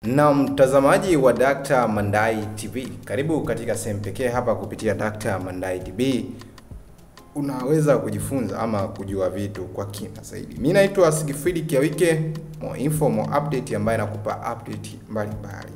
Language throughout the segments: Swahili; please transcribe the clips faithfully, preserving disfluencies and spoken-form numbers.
Na mtazamaji wa Doctor Mandai T V, karibu katika sehemu pekee hapa kupitia Doctor Mandai T V. Unaweza kujifunza ama kujua vitu kwa kina zaidi. Mimi naitwa Sigifridi Kiawike, more info, more update ambayo nakupa update mbalimbali.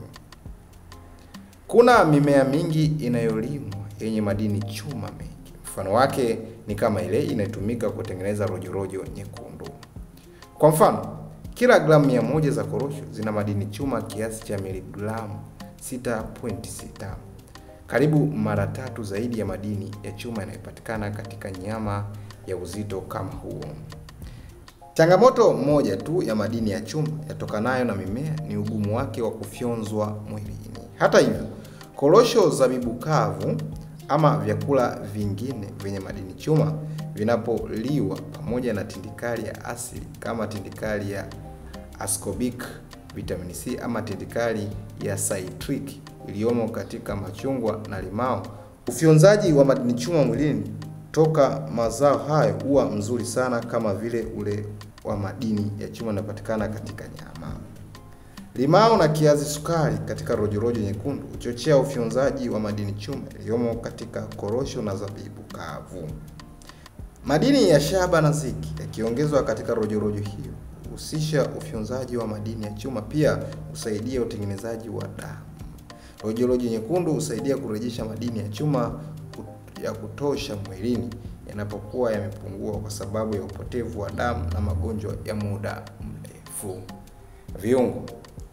Kuna mimea mingi inayolimwa yenye madini chuma mengi. Mfano wake ni kama ile inayotumika kutengeneza rojorojo nyekundu. Kwa mfano, kila gramu mia moja za korosho zina madini chuma kiasi cha miligramu sita nukta sita. Karibu mara tatu zaidi ya madini ya chuma yanayopatikana katika nyama ya uzito kama huo. Changamoto moja tu ya madini ya chuma yatokanayo na mimea ni ugumu wake wa kufyonzwa mwilini. Hata hivyo, korosho, zabibu kavu ama vyakula vingine vyenye madini chuma vinapoliwa pamoja na tindikali ya asili kama tindikali ya ascorbic, vitamin C ama tindikali ya citric iliyomo katika machungwa na limao, ufyonzaji wa madini chuma mwilini toka mazao hayo huwa mzuri sana, kama vile ule wa madini ya chuma yanapatikana katika nyama. Limao na kiazi sukari katika rojorojo nyekundu huchochea ufyonzaji wa madini chuma iliyomo katika korosho na zabibu kavu. Madini ya shaba na zinki yakiongezwa katika rojorojo hiyo husisha ufyonzaji wa madini ya chuma, pia husaidia utengenezaji wa damu. Rojorojo nyekundu husaidia kurejesha madini ya chuma ya kutosha mwilini yanapokuwa yamepungua kwa sababu ya upotevu wa damu na magonjwa ya muda mrefu. Viungo: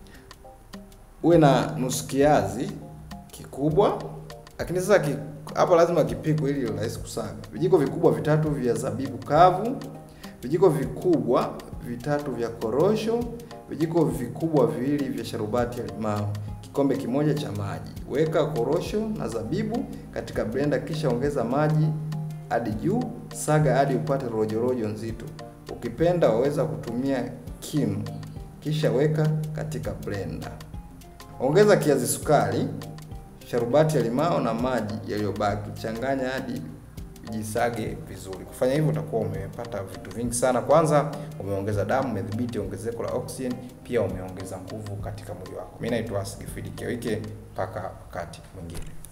uwe na nusu kiazi kikubwa, lakini sasa ki, hapa lazima kipikwe ili rahisi kusaga. Vijiko vikubwa vitatu vya zabibu kavu, vijiko vikubwa vitatu vya korosho, vijiko vikubwa viwili vya sharubati ya limao, kikombe kimoja cha maji. Weka korosho na zabibu katika blender, kisha ongeza maji hadi juu, saga hadi upate rojorojo nzito. Ukipenda waweza kutumia kinu, kisha weka katika blender. Ongeza kiazi sukari, sharubati ya limao na maji yaliyobaki. Changanya hadi jisage vizuri. Kufanya hivyo utakuwa umepata vitu vingi sana. Kwanza umeongeza damu, umedhibiti ongezeko la oxygen, pia umeongeza nguvu katika mwili wako. Mimi naitwa Sigifridi Kiawike, mpaka wakati mwingine.